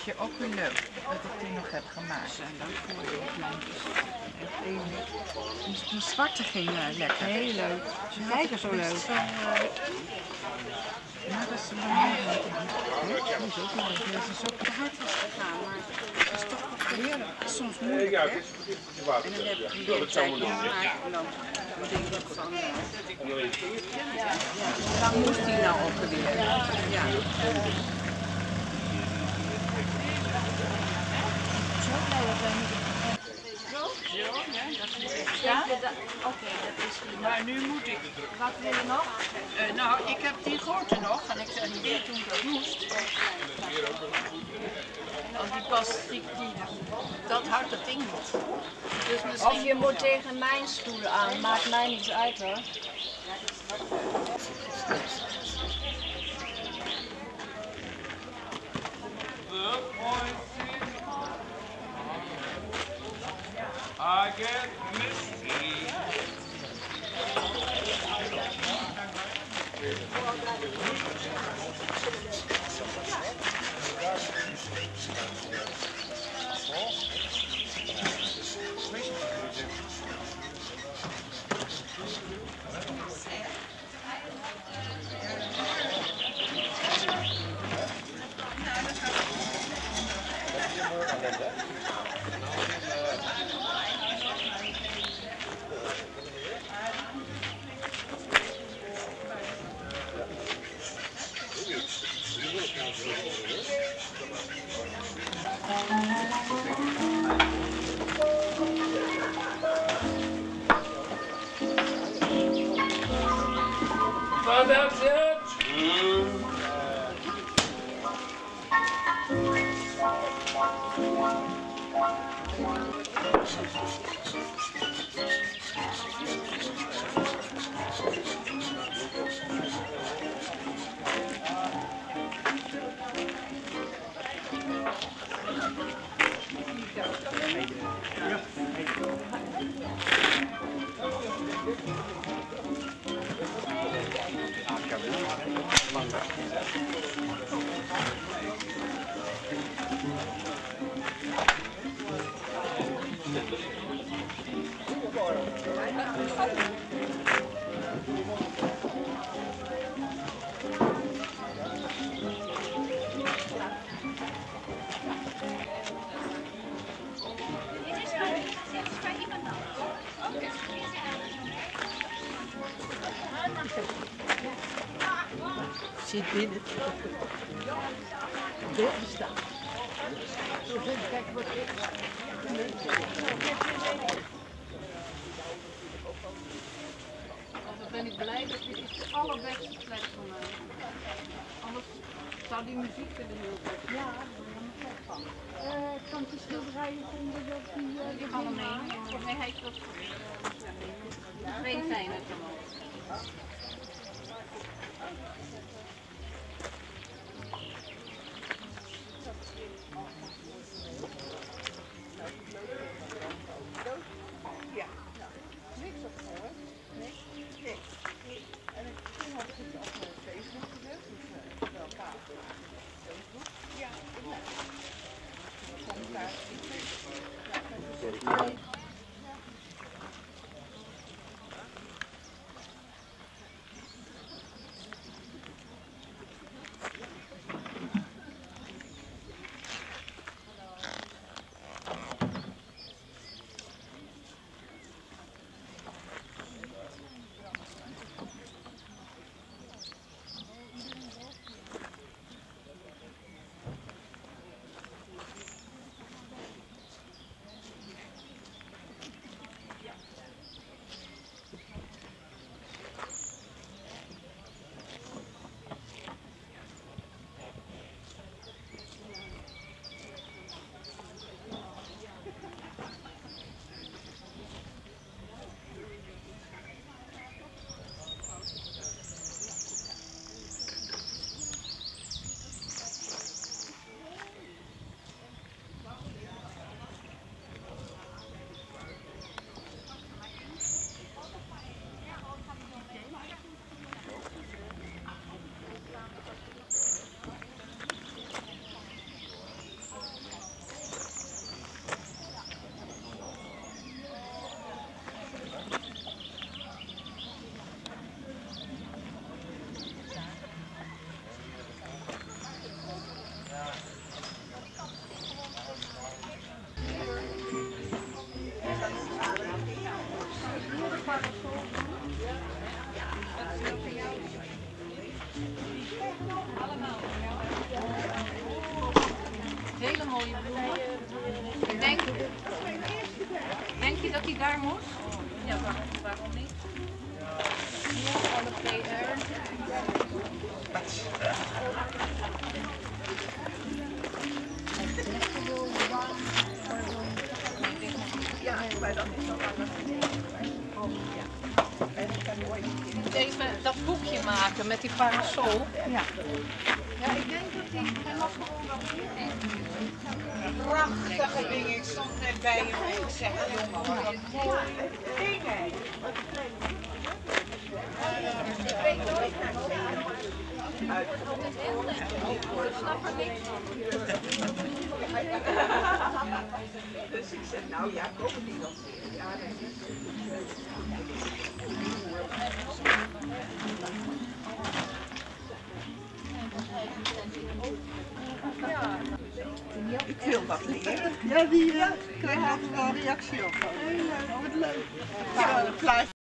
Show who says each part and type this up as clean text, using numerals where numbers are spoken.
Speaker 1: Je ook weer leuk dat ik die nog heb gemaakt.
Speaker 2: Zijn dat voor de kleintjes. Echt enig.
Speaker 1: Die zwarte ging lekker.
Speaker 2: Heel leuk. Ze kijken zo leuk.
Speaker 1: Zo, ja, dat is wel moeilijk.
Speaker 2: Dat is ook mooi.
Speaker 1: Dat is ook te hard is gegaan, maar het is toch ook weer soms
Speaker 3: Ja,
Speaker 1: moeilijk.
Speaker 3: het
Speaker 1: Hè?
Speaker 3: is de water.
Speaker 2: En dan heb je weer tijd om te maken. Dan denk ik van, hoe lang moest die nou ook weer? Ja.
Speaker 4: Ja? Oké, dat is die.
Speaker 1: Maar nu moet ik.
Speaker 4: Wat wil je nog?
Speaker 1: Nou, ik heb die grote nog en ik zou niet weten hoe dat moest. Want die past, dat houdt het ding niet. Dus misschien...
Speaker 4: Of je moet tegen mijn stoel aan, maakt mij niets uit hoor.
Speaker 3: I get misty. Well, that's it.
Speaker 2: Zit binnen. Binnen staan. Kijk wat
Speaker 5: Dan ben ik blij dat dit is de allerbeste plek voor mij. Anders zou die muziek er heel goed.
Speaker 4: Ja, daar ben ik helemaal gek van. Kan je schilderijen vinden dat die...
Speaker 5: Die gaan ermee. Volgens mij heet dat twee zijn het er wel. hele mooie bloemen. Ik denk je dat hij daar moest? Ja, waarom niet? Hier, alle PR.
Speaker 1: Ja, maar dan is dat anders.
Speaker 5: Je moet even dat boekje maken met die parasol.
Speaker 1: Ja.
Speaker 5: Ja, ik denk dat hij mag gewoon wel hier.
Speaker 1: Prachtige dingen. Ik stond net bij hem en ik zeg, jongen, wat een mooie dingen.
Speaker 5: Ik snap er niks van.
Speaker 1: Dus ik zeg, nou ja, komen die dan? Ja, ik wil wat leren. Ja, wie krijgt altijd wel een reactie op. Heel leuk. Wat leuk. Ja, een plaatje.